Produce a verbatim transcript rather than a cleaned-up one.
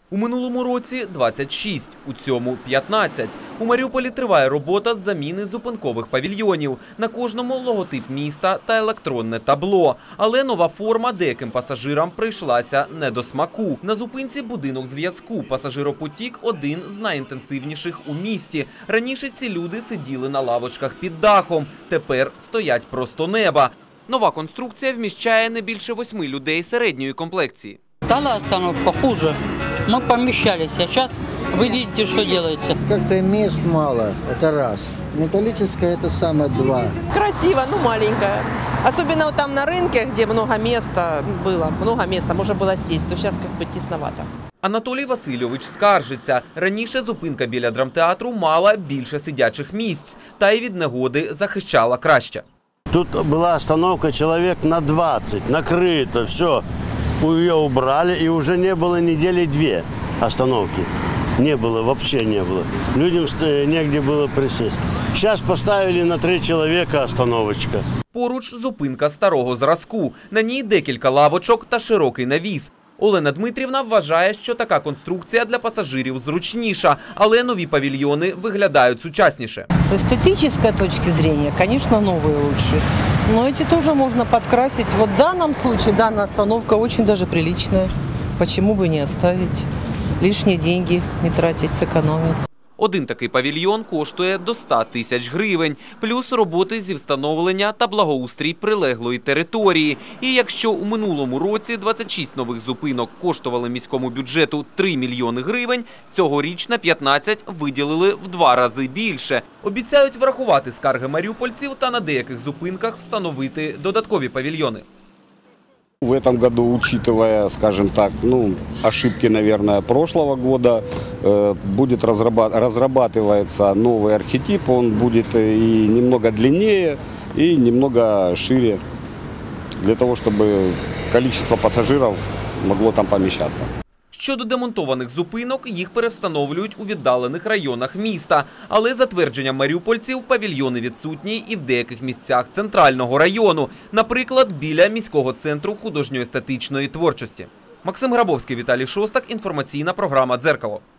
У минулому році – двадцять шість, у цьому – п'ятнадцять. У Маріуполі триває робота з заміни зупинкових павільйонів. На кожному логотип міста та електронне табло. Але нова форма деяким пасажирам прийшлася не до смаку. На зупинці будинок зв'язку. Пасажиропотік – один з найінтенсивніших у місті. Раніше ці люди сиділи на лавочках під дахом. Тепер стоять просто неба. Нова конструкція вміщає не більше восьми людей середньої комплекції. Стала остановка хуже. Мы помещались, а сейчас вы видите, что делается. Как-то мест мало, это раз. Металлическая – это самое два. Красиво, но маленькая. Особенно вот там на рынке, где много места было, много места, можно было сесть, то сейчас как бы тесновато. Анатолій Васильович скаржиться. Раніше зупинка біля драмтеатру мала більше сидячих місць, та й від негоди захищала краще. Тут была остановка человек на двадцать, накрыто, все. Ее убрали, и уже не было недели две остановки. Не было, вообще не было. Людям негде было присесть. Сейчас поставили на три человека остановочка. Поруч зупинка старого зразку. На ній декілька лавочок та широкий навіс. Олена Дмитрівна вважає, що така конструкція для пасажирів зручніша, але нові павільйони виглядають сучасніше. С эстетической точки зрения, конечно, новые лучше. Но эти тоже можно подкрасить. Вот в данном случае данная остановка очень даже приличная. Почему бы не оставить? Лишние деньги не тратить, сэкономить. Один такий павільйон коштує до ста тисяч гривень, плюс роботи зі встановлення та благоустрій прилеглої території. І якщо у минулому році двадцять шість нових зупинок коштували міському бюджету три мільйони гривень, цьогоріч на п'ятнадцять виділили в два рази більше. Обіцяють врахувати скарги маріупольців та на деяких зупинках встановити додаткові павільйони. В этом году, учитывая, скажем так, ну, ошибки, наверное, прошлого года, э, будет разрабатываться новый архетип, он будет и немного длиннее, и немного шире, для того, чтобы количество пассажиров могло там помещаться. Щодо демонтованих зупинок, їх перевстановлюють у віддалених районах міста. Але за твердженням маріупольців, павільйони відсутні і в деяких місцях центрального району. Наприклад, біля міського центру художньо-естетичної творчості. Максим Грабовський, Віталій Шостак. Інформаційна програма «Дзеркало».